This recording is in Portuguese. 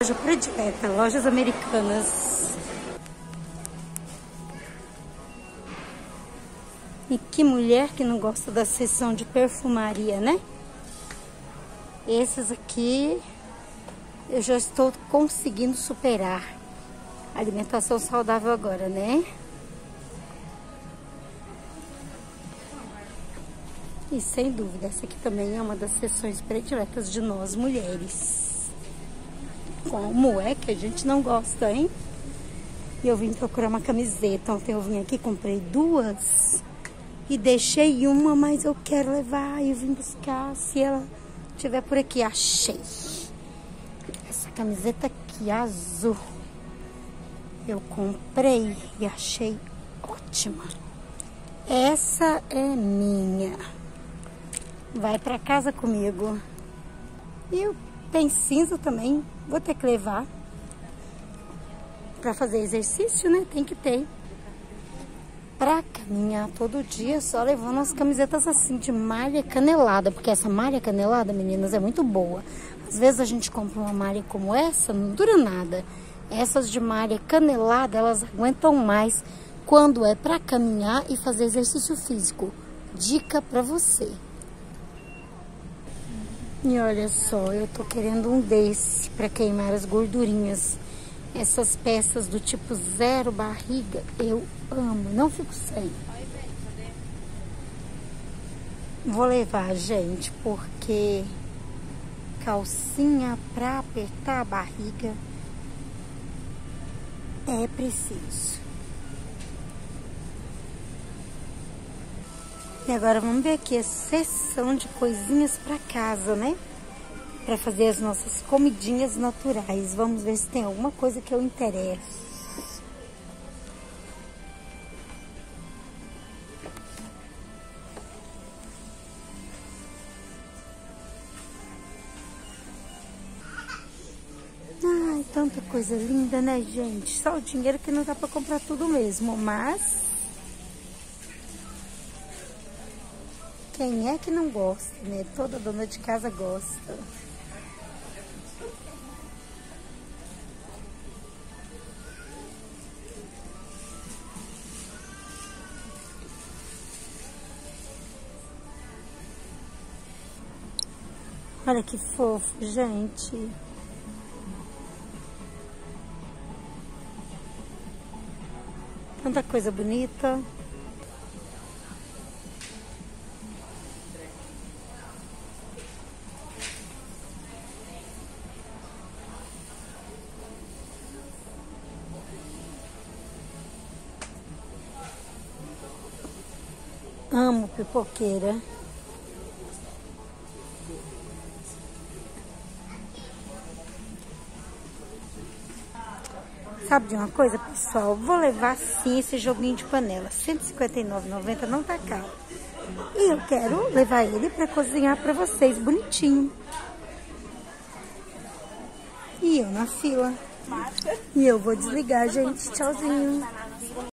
loja predileta, Lojas Americanas. E que mulher que não gosta da seção de perfumaria, né? Esses aqui eu já estou conseguindo superar. Alimentação saudável agora, né? E sem dúvida, essa aqui também é uma das seções prediletas de nós mulheres. Como é que a gente não gosta, hein? E eu vim procurar uma camiseta. Ontem eu vim aqui, comprei duas e deixei uma, mas eu quero levar. E eu vim buscar, se ela estiver por aqui. Achei essa camiseta aqui, azul. Eu comprei e achei ótima. Essa é minha. Vai pra casa comigo. E tem cinza também. Vou ter que levar. Pra fazer exercício, né? Tem que ter. Pra caminhar todo dia, só levando as camisetas assim, de malha canelada. Porque essa malha canelada, meninas, é muito boa. Às vezes a gente compra uma malha como essa, não dura nada. Essas de malha canelada, elas aguentam mais quando é pra caminhar e fazer exercício físico. Dica pra você. E olha só, eu tô querendo um desse pra queimar as gordurinhas. Essas peças do tipo zero barriga, eu amo, não fico sem. Vou levar, gente, porque calcinha pra apertar a barriga é preciso. E agora vamos ver aqui a seção de coisinhas pra casa, né? Pra fazer as nossas comidinhas naturais. Vamos ver se tem alguma coisa que eu interesso. Ai, tanta coisa linda, né, gente? Só o dinheiro que não dá pra comprar tudo mesmo, mas quem é que não gosta, né? Toda dona de casa gosta. Olha que fofo, gente. Tanta coisa bonita. Amo pipoqueira. Sabe de uma coisa, pessoal? Vou levar sim esse joguinho de panela. R$ 159,90 não tá caro. E eu quero levar ele para cozinhar para vocês, bonitinho. E eu na fila. E eu vou desligar, gente. Tchauzinho.